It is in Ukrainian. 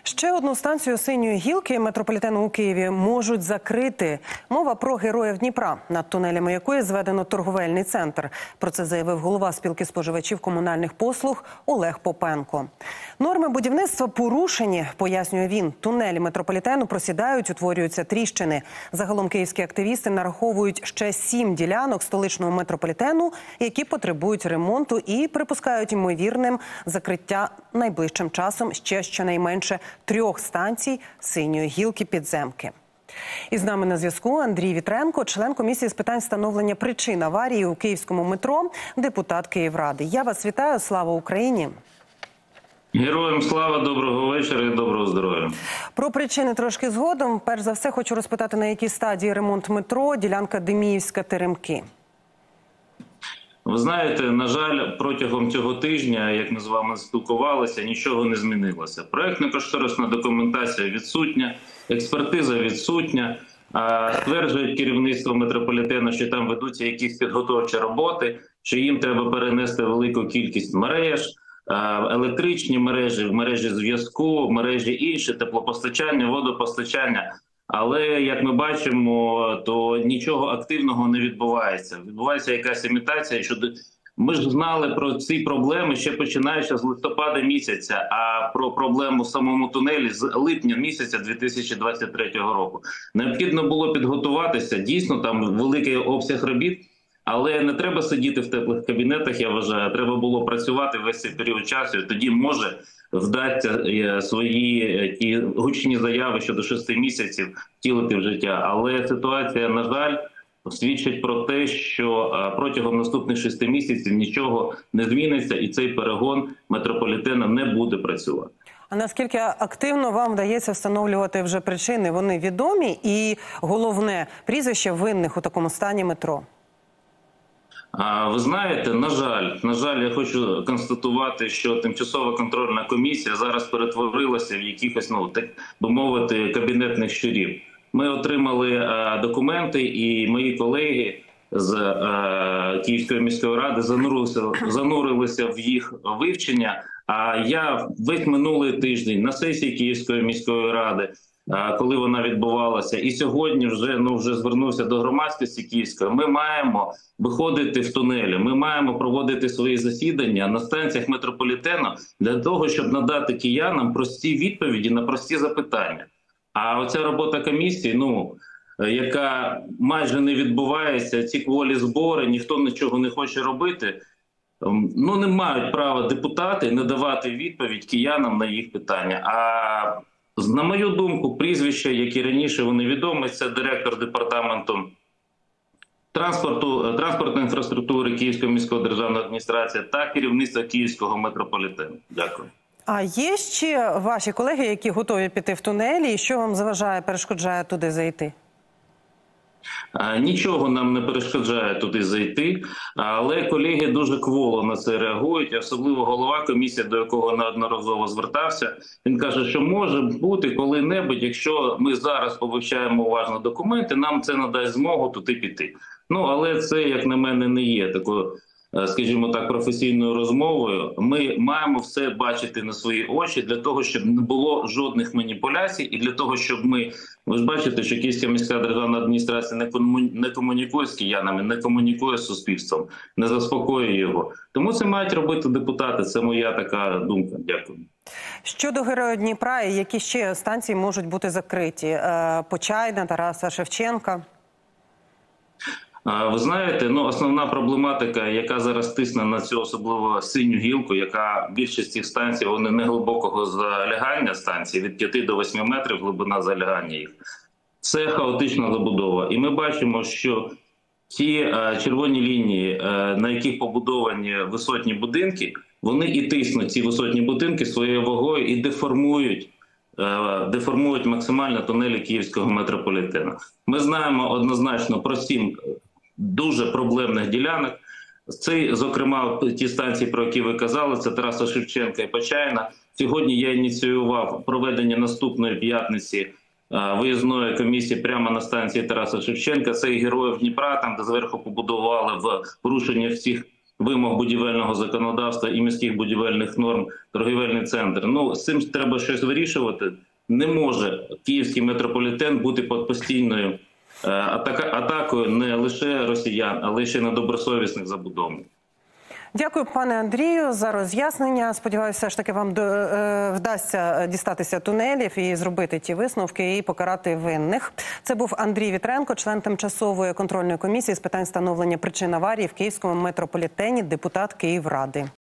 Ще одну станцію «Синьої гілки» метрополітену у Києві можуть закрити. Мова про Героїв Дніпра, над тунелями якої зведено торговельний центр. Про це заявив голова спілки споживачів комунальних послуг Олег Попенко. Норми будівництва порушені, пояснює він. Тунелі метрополітену просідають, утворюються тріщини. Загалом київські активісти нараховують ще 7 ділянок столичного метрополітену, які потребують ремонту і припускають ймовірним закриття найближчим часом ще щонайменше 3 станцій «Синьої гілки»-підземки. І з нами на зв'язку Андрій Вітренко, член комісії з питань встановлення причин аварії у київському метро, депутат Київради. Я вас вітаю. Слава Україні! Героям слава, доброго вечора і доброго здоров'я. Про причини трошки згодом. Перш за все, хочу розпитати, на якій стадії ремонт метро, ділянка Деміївська-Теремки. Ви знаєте, на жаль, протягом цього тижня, як ми з вами спілкувалися, нічого не змінилося. Проектно-кошторисна документація відсутня, експертиза відсутня. Стверджують керівництво метрополітену, що там ведуться якісь підготовчі роботи, що їм треба перенести велику кількість мереж, електричні мережі, мережі зв'язку, мережі інші, теплопостачання, водопостачання. Але, як ми бачимо, то нічого активного не відбувається. Відбувається якась імітація. Ми ж знали про ці проблеми ще починаючи з листопада місяця, а про проблему в самому тунелі з липня місяця 2023 року. Необхідно було підготуватися. Дійсно, там великий обсяг робіт, але не треба сидіти в теплих кабінетах, я вважаю. Треба було працювати весь цей період часу. І тоді, може, вдасться свої ті гучні заяви щодо 6 місяців втілити в життя. Але ситуація, на жаль, свідчить про те, що протягом наступних 6 місяців нічого не зміниться і цей перегон метрополітену не буде працювати. А наскільки активно вам вдається встановлювати вже причини? Вони відомі і, головне, прізвище винних у такому стані метро? Ви знаєте, на жаль, я хочу констатувати, що тимчасова контрольна комісія зараз перетворилася в якихось, так би мовити, кабінетних щурів. Ми отримали документи, і мої колеги з Київської міської ради занурилися в їх вивчення. А я весь минулий тиждень на сесії Київської міської ради, коли вона відбувалася, і сьогодні вже звернувся до громадськості Київської. Ми маємо виходити в тунелі, ми маємо проводити свої засідання на станціях метрополітену для того, щоб надати киянам прості відповіді на прості запитання. А оця робота комісії, яка майже не відбувається, ці кволі збори, ніхто нічого не хоче робити, не мають права депутати не давати відповідь киянам на їх питання. А на мою думку, прізвища, які раніше вони відомі, це директор департаменту транспортної інфраструктури Київської міської державної адміністрації та керівництва Київського метрополітену. Дякую. А є ще ваші колеги, які готові піти в тунелі, і що вам заважає, перешкоджає туди зайти? Нічого нам не перешкоджає туди зайти, але колеги дуже кволо на це реагують, особливо голова комісії, до якого неодноразово звертався. Він каже, що може бути коли-небудь, якщо ми зараз повивчаємо уважно документи, нам це надасть змогу туди піти. Але це, як на мене, не є такою, скажімо так, професійною розмовою. Ми маємо все бачити на свої очі для того, щоб не було жодних маніпуляцій і для того, щоб ви ж бачите, що Київська міська державна адміністрація не комунікує з киянами, не комунікує з суспільством, не заспокоює його. Тому це мають робити депутати, це моя така думка. Дякую. Щодо Героїв Дніпра, які ще станції можуть бути закриті? Почайна, Тараса Шевченка? Ви знаєте, основна проблематика, яка зараз тисне на цю особливо синю гілку, яка більшість цих станцій, вони не глибокого залягання станцій, від 5 до 8 метрів глибина залягання їх. Це хаотична забудова. І ми бачимо, що ті червоні лінії, на яких побудовані висотні будинки, вони і тиснуть ці висотні будинки своєю вагою і деформують максимально тунелі Київського метрополітену. Ми знаємо однозначно про 7 дуже проблемних ділянок. Це, зокрема, ті станції, про які ви казали, це Тараса Шевченка і Почайна. Сьогодні я ініціював проведення наступної п'ятниці виїзної комісії прямо на станції Тараса Шевченка. Це і Героїв Дніпра, там, де зверху побудували в порушення всіх вимог будівельного законодавства і міських будівельних норм торгівельний центр. Ну, з цим треба щось вирішувати. Не може київський метрополітен бути під постійною атакою не лише росіян, але ще й недобросовісних забудовників. Дякую, пане Андрію, за роз'яснення. Сподіваюся, все ж таки вам вдасться дістатися тунелів і зробити ті висновки і покарати винних. Це був Андрій Вітренко, член тимчасової контрольної комісії з питань встановлення причин аварії в київському метрополітені, депутат Київради.